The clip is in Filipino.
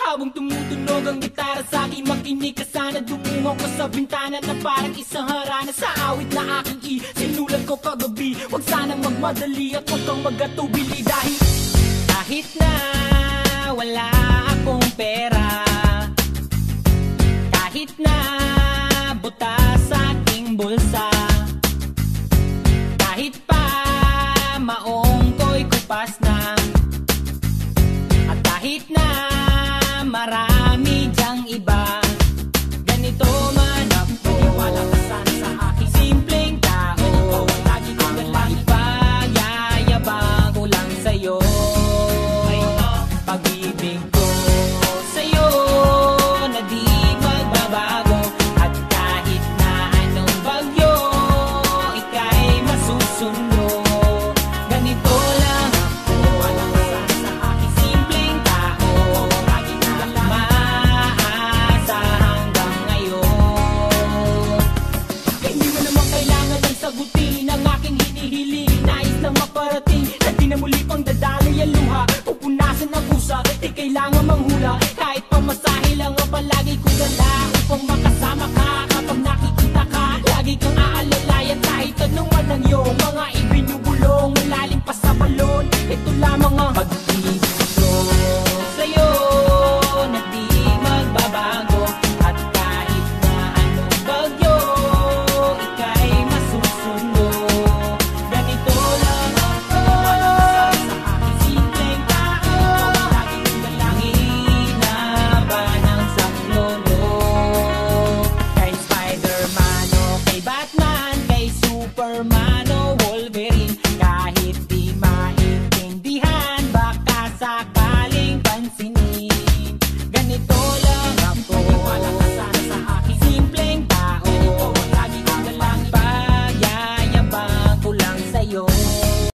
Habang tumutunog ang gitara sa akin, makinig ka sana. Dumungaw ko sa bintana na parang isang harana. Sa awit na aking sinulat ko kagabi, huwag sanang magmadali at huwag kang magatubili. Dahil kahit na wala akong pera, kahit na butas sa aking bulsa, kahit pa maong ko'y kupas na, at kahit na marami dyang iba, ganito man ako, wala ka sana sa aking simpleng tao. Ikaw ang lagi kong lalaki, pagyayabang ko lang sa'yo. Pag-ibig ko sa'yo na di magbabago, at kahit na anong bagyo, ika'y masusundo. Ganito lang ako, wala ka sana sa aking simpleng tao. Lagi na maasa hanggang ngayon. Hindi mo naman kailangan ng sagutin ang aking hinihiling. Nais lang maparating na di na muli pang dadaloy ang luha. Pupunasan ang pusa, di kailangan manghula. Kahit pamasahe lang ang palagi kong dala, upang makasama ka kapag nakikita ka. Lagi kang aalalayan kahit anong man ang iyong mga ibinubulong. Malalim pa sa balon, ito lang